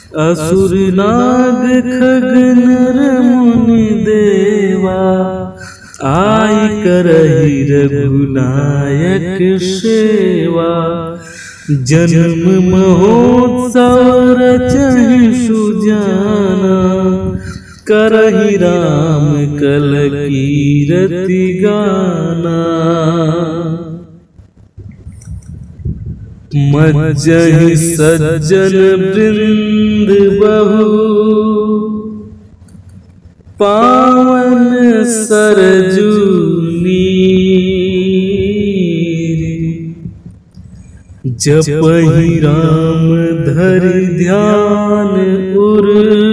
असुर नाग खग नर मुनि देवा, आई करहि रघुनायक सेवा। जन्म महोत्सव रचहि सुजाना, करहि राम कल कीरति गाना। मज्जहि सज्जन वृंद बहु, पावन सरजू नीर। जपहि राम धरि ध्यान उर,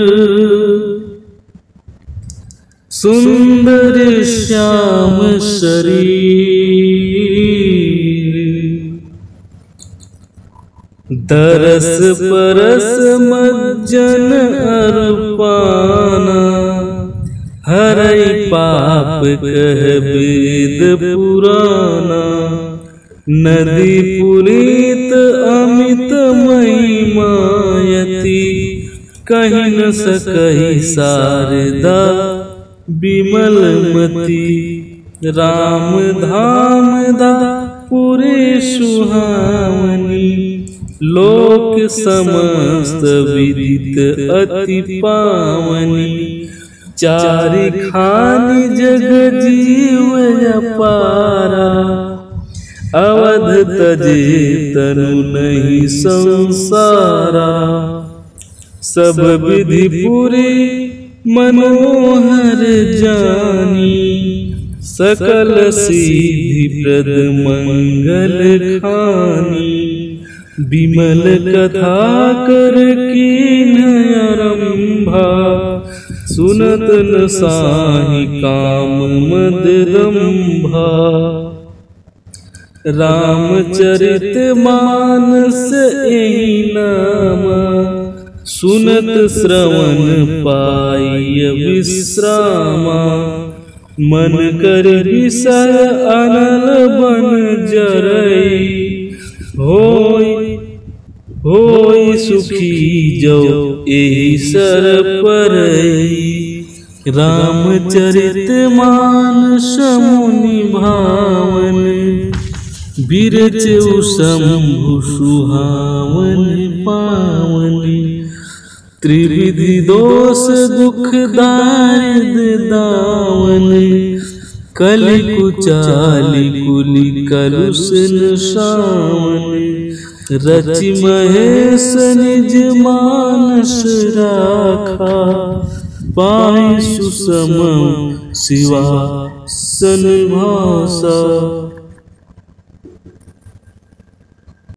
सुंदर श्याम शरीर। दरस परस मज्जन अर्पाना, हरै पाप कह वेद पुराना। नदी पुनीत अमित महिमायति, कहि न सकहि शारदा बिमल मति। राम धाम पुरे सुहावनी, लोक समस्त विदित अति पावनी। चारिखानि जग जीव अपारा, अवध तजे तनु नहीं संसारा। सब विधि पुरी मनोहर जानी, सकल सिद्धि प्रद मंगल खानी। विमल कथा कर कीन्ह आरंभा, सुनत न साहि काम मद दंभा। रामचरित मानस एहि नामा, सुनत श्रवण पाई विश्रामा। मन कर विषय अनल बन जरई, होई सुखी जो एहि सर परई। रामचरित मानस मुनि भावन, बिरचउ शंभु सुहावन पावन। त्रिविधि दोष दुख दारिद्र दावन, कलि कुचालि कुलि कलुष सावन। रचि महेश निज मानस राखा, पाई सुसम शिवा सन भाषा।